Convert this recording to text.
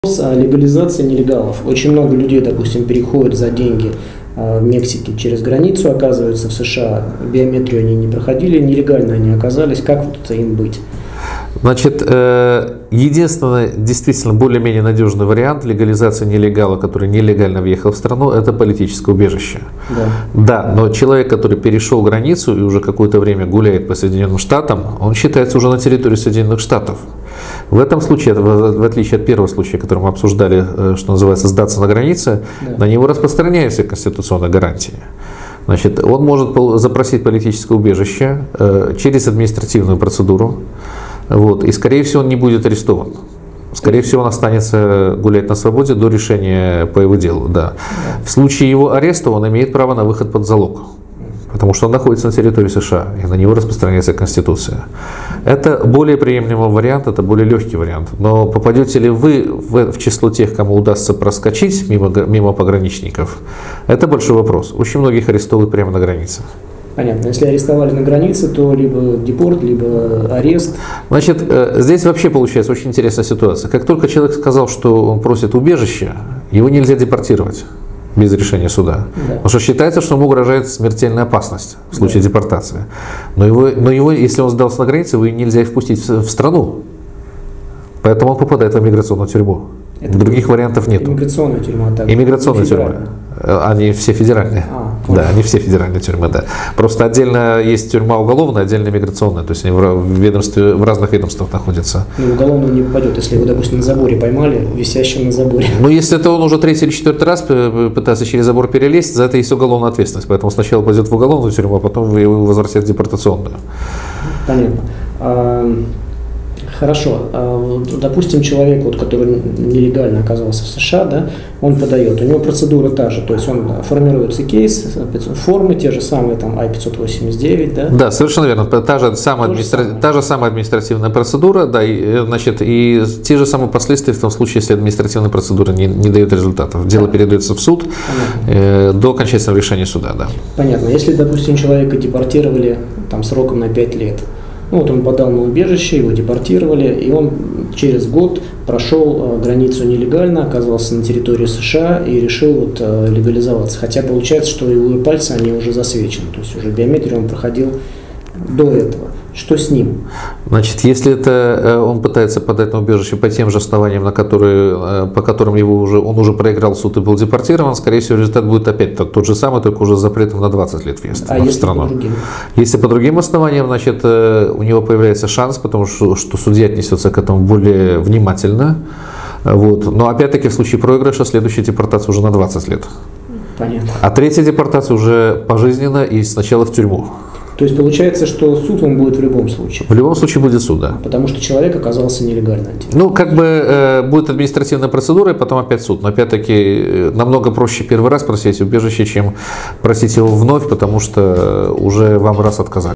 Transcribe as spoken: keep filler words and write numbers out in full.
О легализации нелегалов. Очень много людей, допустим, переходят за деньги в Мексике через границу, оказываются в США, биометрию они не проходили, нелегально они оказались. Как вот им быть? Значит, единственный действительно более-менее надежный вариант легализации нелегала, который нелегально въехал в страну, это политическое убежище. Да. Да, но человек, который перешел границу и уже какое-то время гуляет по Соединенным Штатам, он считается уже на территории Соединенных Штатов. В этом случае, в отличие от первого случая, который мы обсуждали, что называется, сдаться на границе, да, на него распространяются конституционные гарантии. Значит, он может запросить политическое убежище э, через административную процедуру, вот, и, скорее всего, он не будет арестован. Скорее всего, он останется гулять на свободе до решения по его делу. Да. В случае его ареста он имеет право на выход под залог, потому что он находится на территории США, и на него распространяется Конституция. Это более приемлемый вариант, это более легкий вариант. Но попадете ли вы в, в число тех, кому удастся проскочить мимо, мимо пограничников, это большой вопрос. Очень многих арестовывают прямо на границе. Понятно. Если арестовали на границе, то либо депорт, либо арест. Значит, здесь вообще получается очень интересная ситуация. Как только человек сказал, что он просит убежища, его нельзя депортировать без решения суда. Да. Потому что считается, что ему угрожает смертельная опасность в случае, да, депортации. Но его, но его, если он сдался на границе, его нельзя впустить в, в страну. Поэтому он попадает в иммиграционную тюрьму. Это Других вариантов нет. Иммиграционная тюрьма. Так, иммиграционная тюрьма. Они все федеральные. А, да, они все федеральные тюрьмы, да. Просто отдельно есть тюрьма уголовная, отдельно иммиграционная. То есть они в, ведомстве, в разных ведомствах находятся. Ну, уголовную не попадет, если его, допустим, на заборе поймали, висящим на заборе. Ну, если это он уже третий или четвертый раз пытается через забор перелезть, за это есть уголовная ответственность. Поэтому сначала пойдет в уголовную тюрьму, а потом его возвратят в депортационную. Понятно. Хорошо. Допустим, человек, вот, который нелегально оказался в США, да, он подает, у него процедура та же, то есть он формируется кейс, формы те же самые, там, Ай пятьсот восемьдесят девять, да? Да, совершенно верно. Та же самая, администра... та же самая административная процедура, да, и, значит, и те же самые последствия в том случае, если административная процедура не, не дает результатов. Дело, да, передается в суд э, до окончательного решения суда, да. Понятно. Если, допустим, человека депортировали там сроком на пять лет, ну, вот он подал на убежище, его депортировали, и он через год прошел границу нелегально, оказался на территории США и решил вот легализоваться. Хотя получается, что его пальцы, они уже засвечены, то есть уже биометрию он проходил до этого. Что с ним? Значит, если это он пытается подать на убежище по тем же основаниям, на которые, по которым его уже, он уже проиграл суд и был депортирован, скорее всего, результат будет опять тот, тот же самый, только уже с запретом на двадцать лет въезда а в страну. По если по другим основаниям, значит, у него появляется шанс, потому что, что судья отнесется к этому более внимательно. Вот. Но опять-таки в случае проигрыша следующая депортация уже на двадцать лет. Понятно. А третья депортация уже пожизненно и сначала в тюрьму. То есть получается, что суд он будет в любом случае? В любом случае будет суд, да. Потому что человек оказался нелегально. Ну, как бы э, будет административная процедура, и потом опять суд. Но опять-таки э, намного проще первый раз просить убежище, чем просить его вновь, потому что уже вам раз отказали.